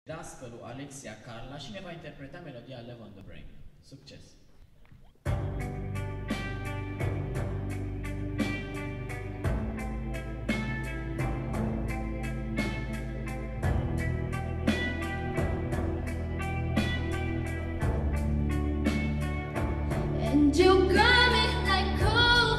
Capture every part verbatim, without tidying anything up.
dascălul Alexia Carla și ne va interpreta melodia Love on the Brain. Succes! And you got me like cold.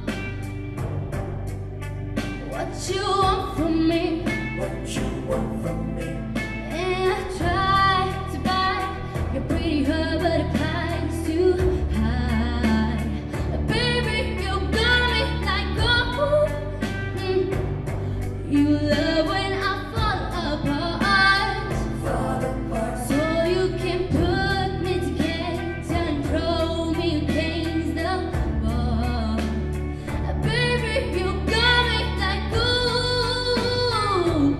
What you want from me? What you want from me? And I tried to buy your pretty hair, but the price too high. Baby, you got me like gold. Mm. You love when I fall apart, Fall apart. so you can put me together and throw me against the wall. Baby, you got me like gold.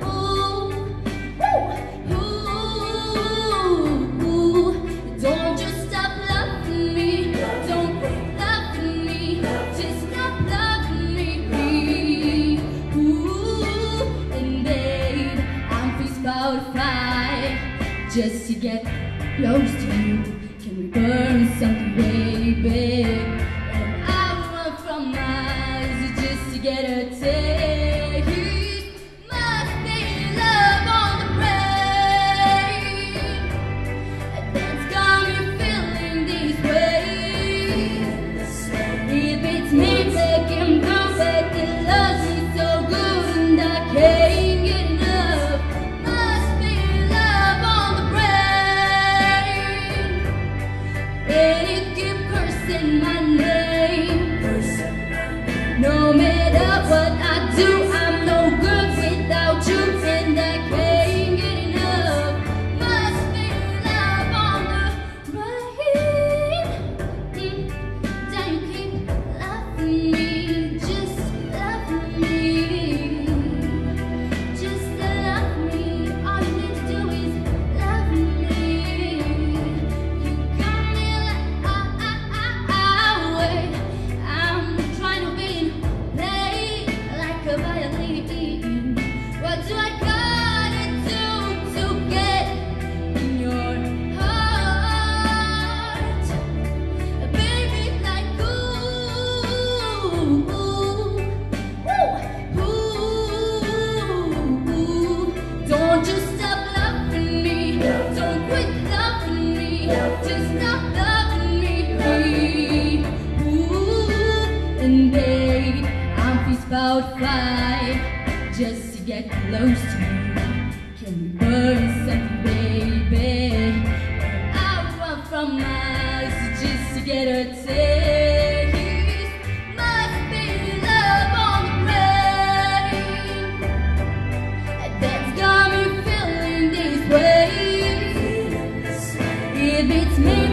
Ooh, don't you stop loving me, don't quit loving me, just stop loving me. Ooh, and babe, I'm fist about five just to get close to you. Can we burn something, baby? And I run from miles just to get a taste. Must be love on the brain that's got me feeling this way. If it's me taking through, but the love is so good and I can't get enough. Must be love on the brain. And it keep cursing my name. Person I need. No matter what I do, I'm no good without you, and I can't get enough. Must be love on the brain. Mm. Don't you keep loving me, just loving me, just love me. All you need to do is love me. You got me like ah ah ah ah wait. I'm trying to be played like a violin. What do I gotta do to get in your heart? Baby, like ooh, ooh, ooh, ooh. Don't you stop loving me, don't quit loving me, just stop loving me. Ooh, and babe, I'm fist about five just to get close to you. Can we burn something, baby? And I run from miles just to get a taste. Must be love on the brain that's got me feeling this way. Feeling this way. If it's me